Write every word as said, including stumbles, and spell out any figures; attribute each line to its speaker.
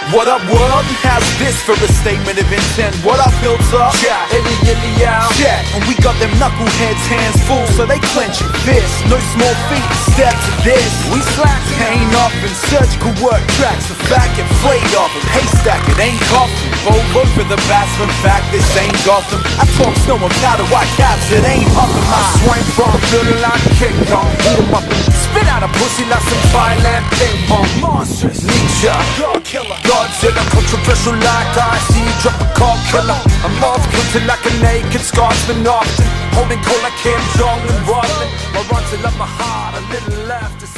Speaker 1: What up world? How's this for a statement of intent? What up Hilltop?
Speaker 2: Yeah, illy illy out.
Speaker 1: Yeah, and we got them knuckleheads hands full, so they clench your fists. No small feet, step to this. We slack, ain't off in surgical work tracks. The fact get flayed off a haystack, it ain't coffin. Over for the batsman, fact this ain't Gotham. I talk snow and powder white caps, it ain't Huffam.
Speaker 2: I swing from little like kick on, beat 'em up and spit out a pussy like some Thailand ping pong.
Speaker 1: Monstrous,
Speaker 2: Nietzsche,
Speaker 1: God killer,
Speaker 2: Godzilla, controversial like I see, drop a car killer. I'm off kilter like a naked Scotsman often, holding cold like Kim Jong and Rodman. I run till I'm a heart, a little left.